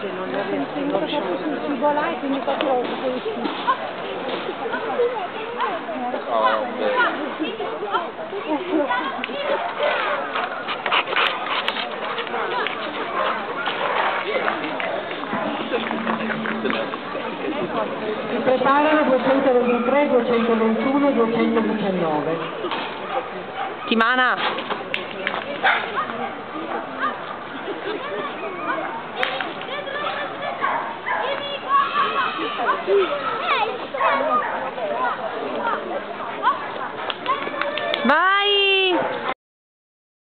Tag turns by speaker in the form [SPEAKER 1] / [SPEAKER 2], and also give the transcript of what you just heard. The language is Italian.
[SPEAKER 1] Se non riusciamo sul cibo là e quindi qua trovo tutto il schifo.
[SPEAKER 2] Si preparano 223, 221 e 219.
[SPEAKER 3] Timana!